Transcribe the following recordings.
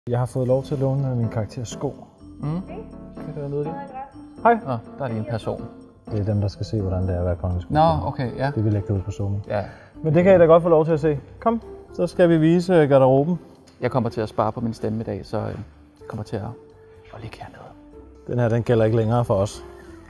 Jeg har fået lov til at låne min karakters sko. Kan det være noget af det? Hej. Nå, der er lige en person. Det er dem, der skal se, hvordan det er at være kongesko. Nå, okay, ja. Det vil lægge det ud på Zoom. Ja. Men det kan I da godt få lov til at se. Kom, så skal vi vise garderoben. Jeg kommer til at spare på min stemme i dag, så jeg kommer til at ligge hernede. Den her, den gælder ikke længere for os.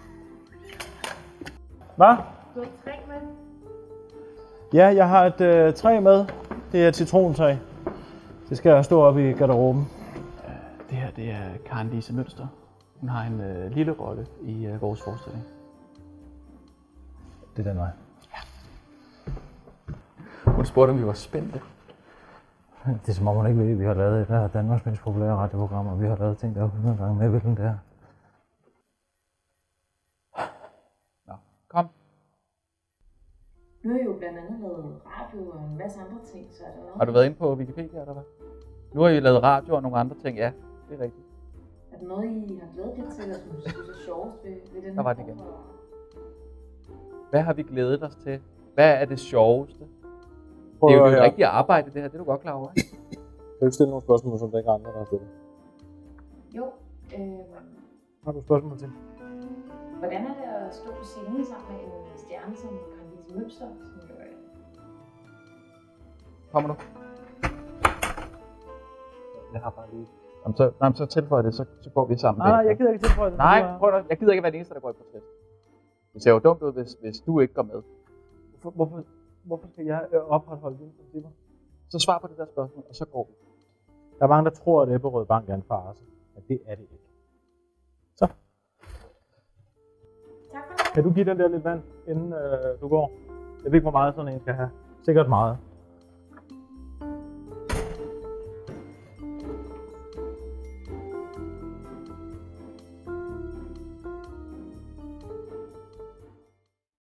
Hvad? Du har træ med? Ja, jeg har et træ med. Det er et citrontræ. Det skal stå oppe i garderoben. Det her, det er Karen Lise Mønster. Hun har en lille rolle i vores forestilling. Det er den vej. Hun spurgte, om vi var spændte. Det er som om hun ikke ved, at vi har lavet et af Danmarks mest populære radioprogram, og vi har lavet ting, der er 100 gange med, hvilken det er. Nå, kom. Nu har I jo blandt andet lavet radio og en masse andre ting, så er der noget. Har du været inde på Wikipedia, eller hvad? Nu har I lavet radio og nogle andre ting, ja. Det er rigtigt. Er der noget, I har glædet jer til, eller som du synes er sjovest ved den Der var her det igen. form for- Hvad har vi glædet os til? Hvad er det sjoveste? Det er jo et rigtigt arbejde, det her. Det er du godt klar over, ikke? Kan du stille nogle spørgsmål, som der ikke er andre, der har stillet? Jo, Har du spørgsmål til? hvordan er det at stå på scenen sammen med en stjerne som Karen Lise Mønster, som jo er... Kommer du? Jeg har bare lige... Jamen, så tilføj det, så går vi sammen. Nej, jeg gider ikke tilføje det. Nej, prøv at, jeg gider ikke være den eneste, der går i protest. Det ser jo dumt ud, hvis du ikke går med. Hvorfor skal jeg opretholde dine principper? Så svar på det der spørgsmål, og så går vi. Der er mange, der tror, at Ebberød Bank er en farce. Men det er det ikke. Så. Tak for det. Kan du give den der lidt vand, inden du går? Jeg ved ikke, hvor meget sådan en skal have. Sikkert meget.